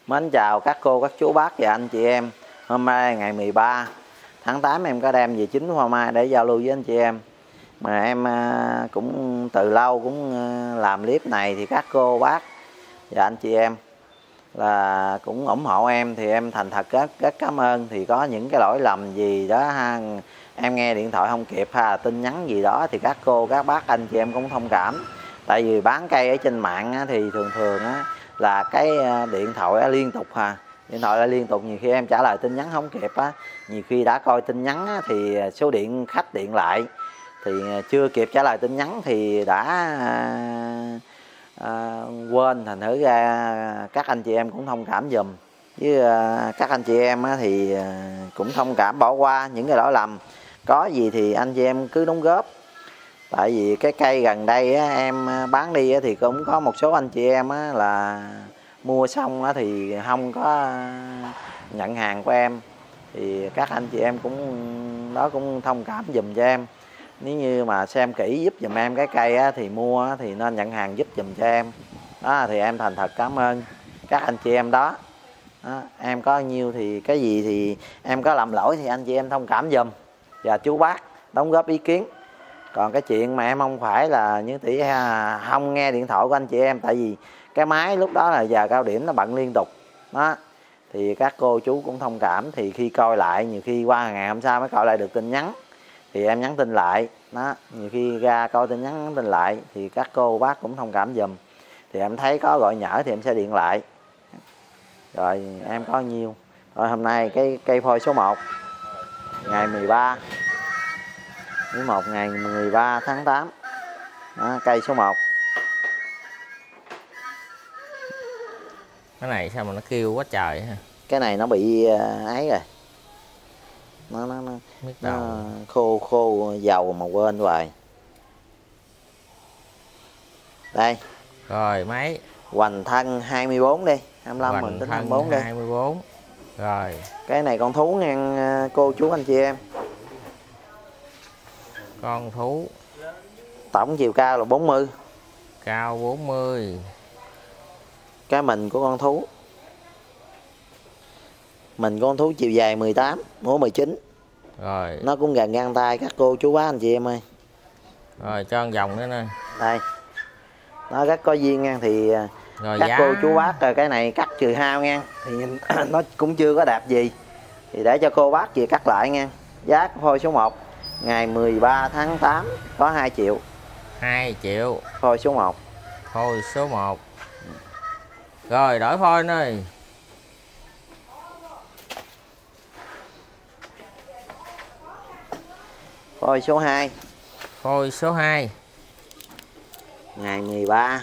Mến chào các cô, các chú, bác và anh chị em. Hôm nay ngày 13 tháng 8 em có đem về 9 hoa mai để giao lưu với anh chị em. Mà em cũng từ lâu cũng làm clip này thì các cô, bác và anh chị em là cũng ủng hộ em thì em thành thật rất cảm ơn. Thì có những cái lỗi lầm gì đó em nghe điện thoại không kịp hay là tin nhắn gì đó thì các cô, các bác, anh chị em cũng thông cảm. Tại vì bán cây ở trên mạng thì thường là cái điện thoại liên tục điện thoại liên tục, nhiều khi em trả lời tin nhắn không kịp nhiều khi đã coi tin nhắn thì số điện khách điện lại thì chưa kịp trả lời tin nhắn thì đã quên, thành thử ra các anh chị em cũng thông cảm giùm. Với các anh chị em thì cũng thông cảm bỏ qua những cái lỗi lầm, có gì thì anh chị em cứ đóng góp. Tại vì cái cây gần đây em bán đi thì cũng có một số anh chị em là mua xong thì không có nhận hàng của em, thì các anh chị em cũng thông cảm giùm cho em. Nếu như mà xem kỹ giúp giùm em cái cây thì mua thì nên nhận hàng giúp giùm cho em đó, thì em thành thật cảm ơn các anh chị em đó. Em có nhiêu thì cái gì thì em có làm lỗi thì anh chị em thông cảm giùm và chú bác đóng góp ý kiến. Còn cái chuyện mà em không phải là như tỷ không nghe điện thoại của anh chị em, tại vì cái máy lúc đó là giờ cao điểm nó bận liên tục đó, thì các cô chú cũng thông cảm. Thì khi coi lại, nhiều khi qua ngày hôm sau mới coi lại được tin nhắn thì em nhắn tin lại đó, nhiều khi ra coi tin nhắn tin lại thì các cô bác cũng thông cảm giùm. Thì em thấy có gọi nhỡ thì em sẽ điện lại. Rồi em có nhiêu. Rồi hôm nay cái cây phôi số 1 ngày 13 ngày 13 tháng 8 đó, cây số 1. Cái này sao mà nó kêu quá trời ha. Cái này nó bị ấy rồi, nó khô dầu mà quên hoài. Đây rồi máy hoành thân 24 đi, 25 mình tính 24 đi. 24 rồi. Cái này con thú nha cô chú anh chị em. Con thú tổng chiều cao là 40, cao 40. cái mình của con thú, mình con thú chiều dài 18, múa 19. Rồi nó cũng gần ngang tay các cô chú bác anh chị em ơi. Rồi cho một vòng nữa nè. Đây nó rất có duyên nha. Thì rồi các giá... cô chú bác cái này cắt trừ hao nha, thì nó cũng chưa có đẹp gì thì để cho cô bác chị cắt lại nha. Giá phôi số 1 ngày 13 tháng 8 có 2 triệu. 2 triệu Phôi số 1. phôi số 1. Rồi đổi phôi ơi. Phôi số 2. Phôi số 2 ngày 13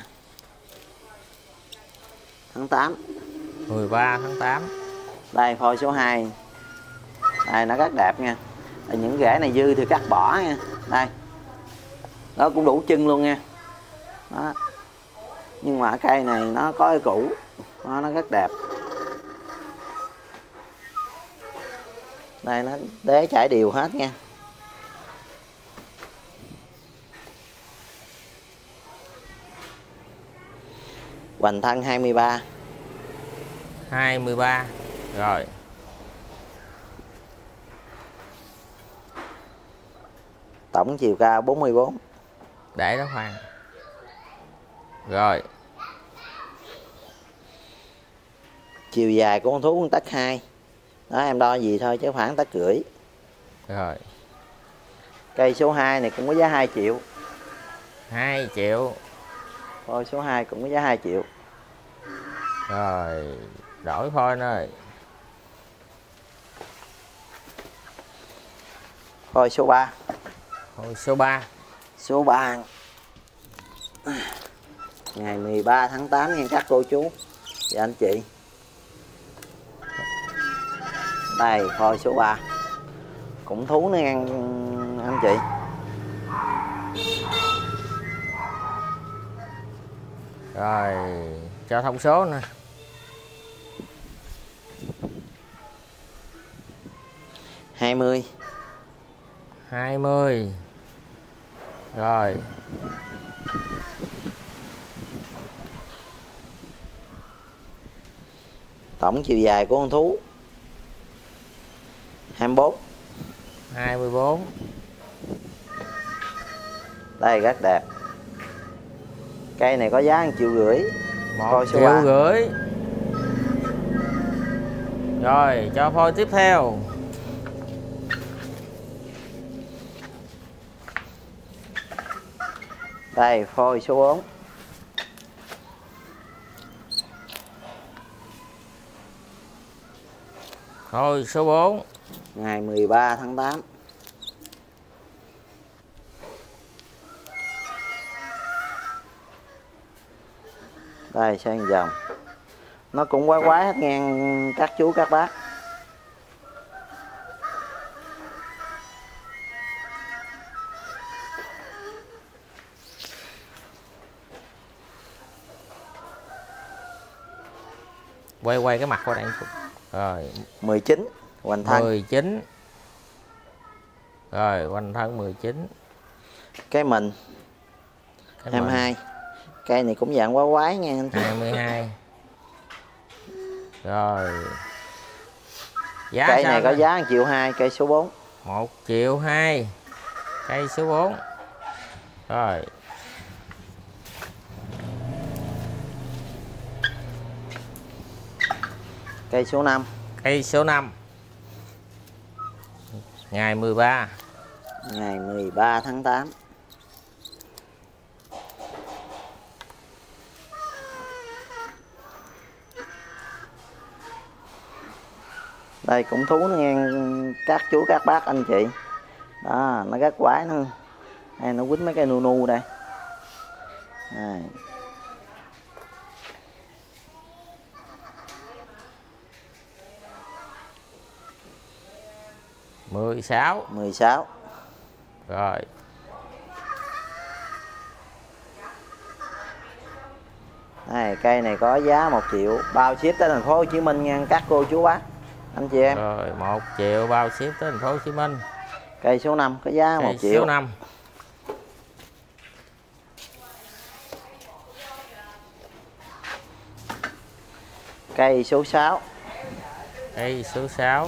tháng 8. 13 tháng 8. Đây phôi số 2. Đây nó rất đẹp nha. Những rễ này dư thì cắt bỏ nha. Đây nó cũng đủ chân luôn nha đó. Nhưng mà cây này nó có cái củ nó rất đẹp. Đây nó đế chảy đều hết nha. Hoành thân 23. 23 rồi. Tổng chiều cao 44. Để đó khoan. Rồi chiều dài của con thú 1 tấc 2 đó, em đo gì thôi chứ khoảng 1 tấc rưỡi. Rồi Cây số 2 này cũng có giá 2 triệu. 2 triệu. Phôi số 2 cũng có giá 2 triệu. Rồi đổi phôi ơi. Phôi số 3. Phôi số 3. Số 3 ngày 13 tháng 8 nha các cô chú và anh chị. Đây phôi số 3 cũng thú nữa nha anh chị. Rồi cho thông số nè. 20. 20 rồi. Tổng chiều dài của con thú 24. 24. Đây rất đẹp. Cây này có giá 1,5 triệu. 1,5 triệu. Rồi cho phôi tiếp theo. Đây phôi số 4. Phôi số 4. Ngày 13 tháng 8. Đây sang dòng. Nó cũng quái quái hết ngang các chú các bác. Quay cái mặt qua đây. Rồi 19 hoành thân. 19. Rồi hoành thân 19. Cái mình 22. Cây này cũng dạng quái quái nha anh chị. 22. Rồi giá cây này có đây? giá 1,2 triệu, cây số 4. 1,2 triệu, cây số 4. Rồi cây số 5. cây số 5. Ngày 13. Ngày 13 tháng 8. Đây cũng thú nó ngang các chú các bác anh chị. Đó, nó rất quái nữa. Đây nó quýnh mấy cây nu nu đây. Đây. Mười sáu. 16. Rồi Đây, cây này có giá 1 triệu, bao ship tới thành phố Hồ Chí Minh nha các cô chú bác anh chị em. rồi 1 triệu bao ship tới thành phố Hồ Chí Minh. Cây số 5 có giá 1 Cây triệu. số 5. Cây số 6. Cây số 6.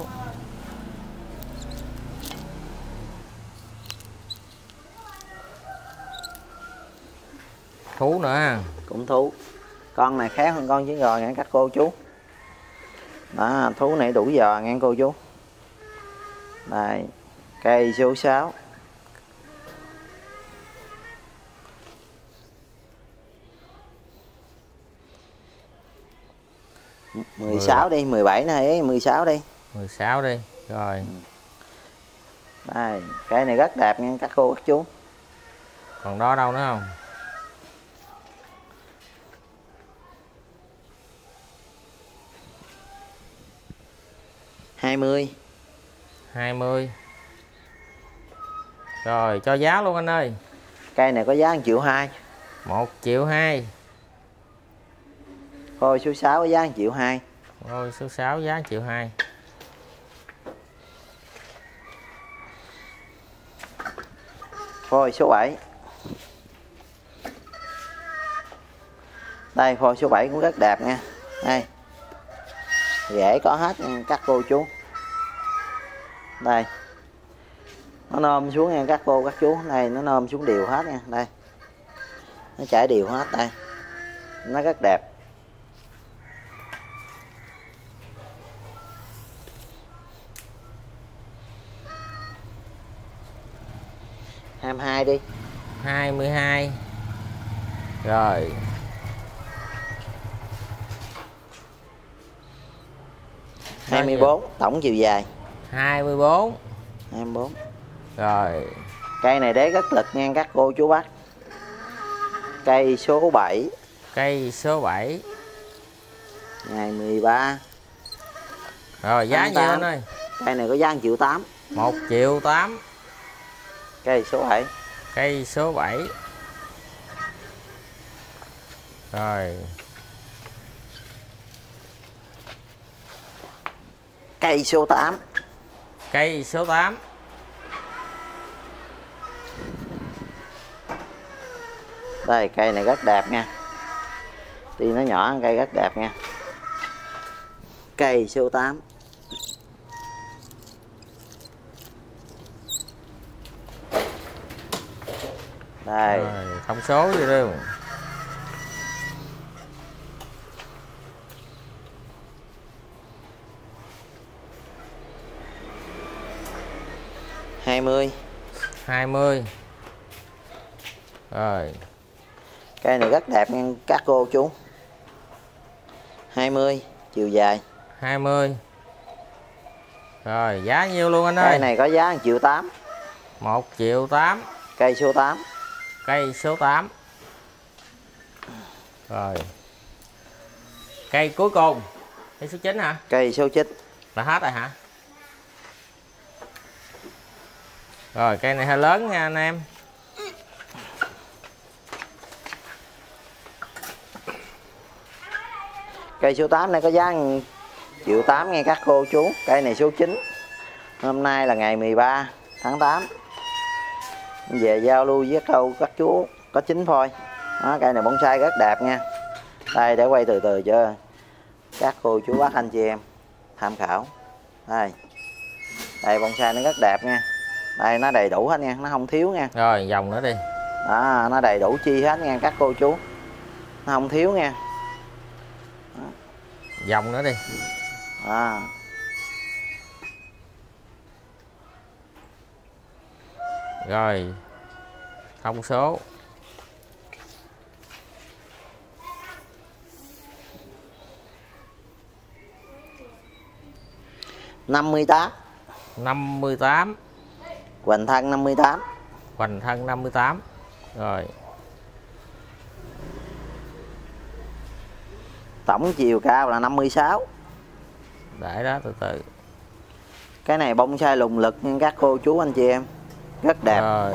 Thú nữa ha. Cũng thú. Con này khác hơn con trứng gò nha các cô chú. Đó, thú này đủ giò nha cô chú. Đây, cây số 6. 16 đi, 17 này, 16 đi. 16 đi. Rồi. Đây, cây này rất đẹp nha các cô các chú. Còn đó đâu nữa không? 20. 20. Rồi cho giá luôn anh ơi. Cây này có giá 1,2 triệu. 1,2 triệu. Phôi số 6 có giá 1,2 triệu. Rồi số 6 giá 1,2 triệu. Phôi số 7. Đây phôi số 7 cũng rất đẹp nha. Đây. Rễ có hết nha các cô chú. Đây. Nó nôm xuống nha các cô các chú. Đây nó nôm xuống đều hết nha. Đây. Nó chảy đều hết đây. Nó rất đẹp. Hai đi. 22. Rồi. 24 tổng chiều dài. 24. 24. Rồi. Cây này đế rất lực nha các cô chú bác. Cây số 7. Cây số 7. Ngày 13. Rồi giá nhiêu anh ơi? Cây này có giá 1,8 triệu. 1,8 triệu. Cây số 7. Cây số 7. Rồi. Cây số 8. Cây số 8. Đây cây này rất đẹp nha. Tuy nó nhỏ, cây rất đẹp nha. Cây số 8. Đây. Rồi, thông số gì đâu. hai mươi. 20. Rồi. Cây này rất đẹp nha các cô chú. 20 chiều dài. 20. Rồi, giá nhiêu luôn anh ơi? Cây này có giá 1,8 triệu. 1,8 triệu. Cây số 8. Cây số 8. Rồi. Cây cuối cùng. Cây số 9 hả? Cây số 9. Là hết rồi hả? Rồi, cây này hơi lớn nha anh em. Cây số 8 này có giá 1,8 triệu nghe các cô chú. Cây này số 9. Hôm nay là ngày 13 tháng 8. Về giao lưu với các chú có 9 phôi. Đó, cây này bonsai rất đẹp nha. Đây để quay từ từ cho các cô chú bác anh chị em tham khảo. Đây. Đây bonsai nó rất đẹp nha. Đây nó đầy đủ hết nha, nó không thiếu nha. Rồi, vòng nữa đi. Đó, nó đầy đủ chi hết nha các cô chú. Nó không thiếu nha. Vòng nữa đi. À. Rồi. Thông số. 58. 58. Hoành thân 58. Hoành thân 58. Rồi. Tổng chiều cao là 56. Để đó từ từ. Cái này bonsai lùng lực nha các cô chú anh chị em. Rất đẹp. Rồi.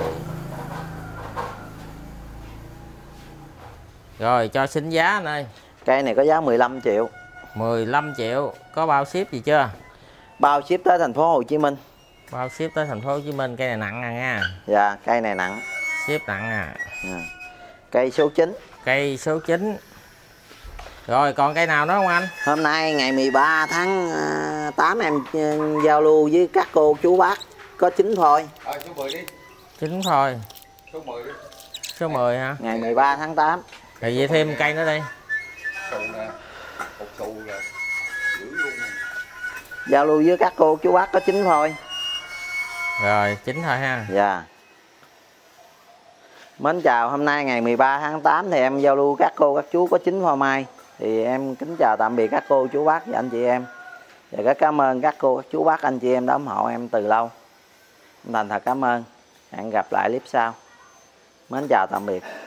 Rồi cho xin giá anh ơi. Cây này có giá 15 triệu. 15 triệu. Có bao ship gì chưa? Bao ship tới thành phố Hồ Chí Minh. Bao ship tới thành phố Hồ Chí Minh. Cây này nặng à nha. Dạ, cây này nặng. Ship nặng à. Cây số 9. Cây số 9. Rồi còn cây nào nữa không anh? Hôm nay ngày 13 tháng 8 em giao lưu với các cô chú bác có 9 thôi. Số 10 đi. 9 thôi. Số 10 đi. Số 10 hả? Ngày 13 tháng 8. Rồi vậy thêm cây nữa đi. Xù nè. Một xù là dữ luôn nè. Giao lưu với các cô chú bác có 9 thôi. Rồi 9 thôi ha. Dạ. Mến chào, hôm nay ngày 13 tháng 8 thì em giao lưu các cô các chú có 9 hoa mai. Thì em kính chào tạm biệt các cô chú bác và anh chị em. Và rất cảm ơn các cô các chú bác anh chị em đã ủng hộ em từ lâu. Em thành thật cảm ơn. Hẹn gặp lại clip sau. Mến chào tạm biệt.